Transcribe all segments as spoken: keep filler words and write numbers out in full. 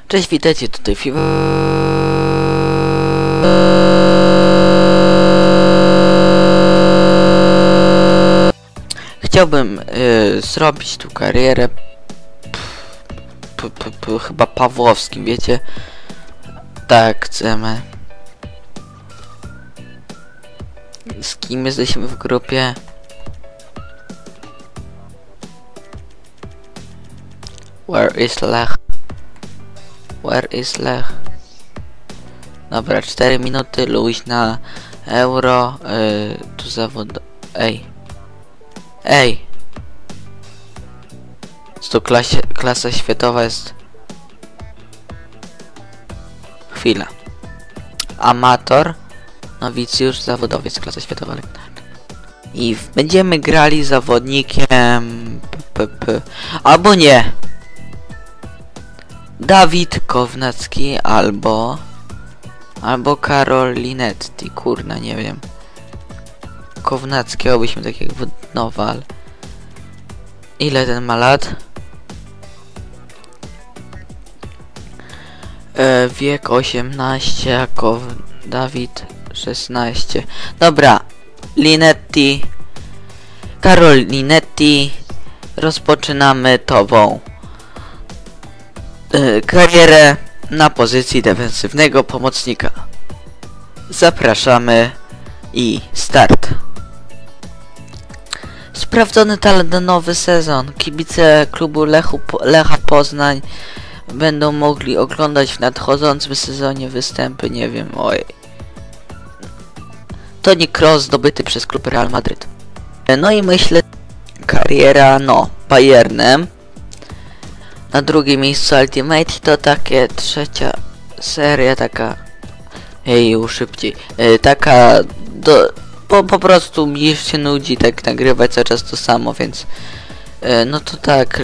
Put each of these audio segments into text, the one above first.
Cześć, witajcie, tutaj Fiwa. Chciałbym y, zrobić tu karierę p, p, p, chyba Pawłowskim, wiecie? Tak, chcemy. Z kim jesteśmy w grupie? Where is Lech? Where is Lech? Dobra, cztery minuty, luźna euro, yy, tu zawód... Ej. Ej! Tu klasie, klasa światowa jest... Chwila. Amator, nowicjusz, zawodowiec, klasa światowa. I będziemy grali zawodnikiem... P, p, p. Albo nie! Dawid Kownacki albo... Albo Karol Linetti, kurna, nie wiem. Kownackiego byśmy tak jak Nowal. Ile ten ma lat? E, wiek osiemnaście, a Kow... Dawid szesnaście. Dobra, Linetti. Karol Linetti. Rozpoczynamy tobą e, karierę na pozycji defensywnego pomocnika. Zapraszamy i start. Sprawdzony talent na nowy sezon. Kibice klubu Lechu, Lecha Poznań będą mogli oglądać w nadchodzącym sezonie występy, nie wiem, oj. Toni Kroos zdobyty przez klub Real Madryt. No i myślę, kariera, no, Bayernem. Na drugim miejscu Ultimate to takie trzecia seria, taka... Ej, już szybciej. E, taka... Do, po, po prostu mi się nudzi tak nagrywać cały czas to samo, więc... E, no to tak...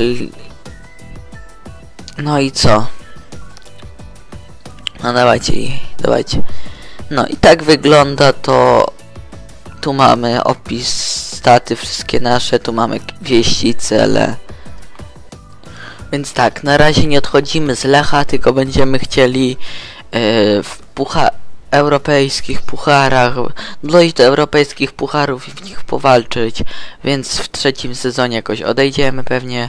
No i co? No dawajcie, dawajcie. No i tak wygląda to... Tu mamy opis, staty wszystkie nasze, tu mamy wieści, cele... Więc tak, na razie nie odchodzimy z Lecha, tylko będziemy chcieli yy, w pucha europejskich pucharach dojść do europejskich pucharów i w nich powalczyć. Więc w trzecim sezonie jakoś odejdziemy pewnie.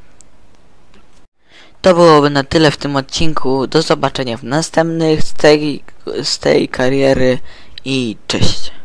To byłoby na tyle w tym odcinku. Do zobaczenia w następnych z tej, z tej kariery i cześć.